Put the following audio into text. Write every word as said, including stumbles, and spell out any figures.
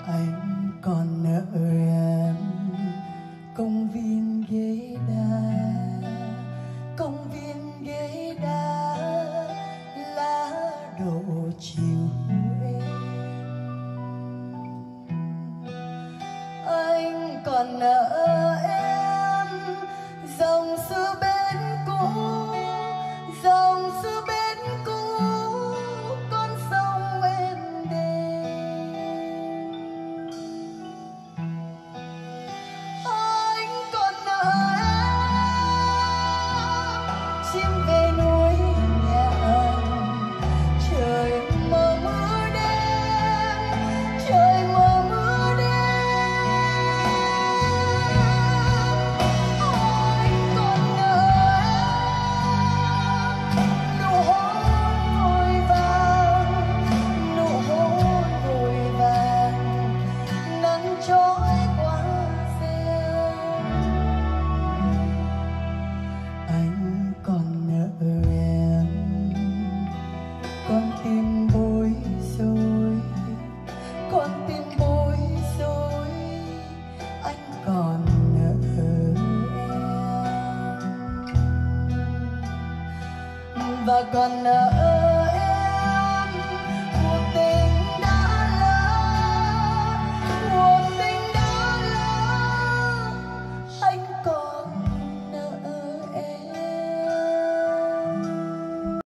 Anh còn nợ em công viên ghế đá, công viên ghế đá lá đổ chiều êm. Anh còn nợ em dòng xưa bên cũ, dòng xưa bên cũ con sông êm đềm. Anh còn nợ em chim về núi nhà anh, trời mơ mưa đêm, trời mơ mưa đêm. Anh còn nợ em nụ hôn vội vàng, nụ hôn vội vàng nắng trói qua rêu. Anh còn nợ em con tim bối rối, con tim bối rối. Anh còn nợ em và còn nợ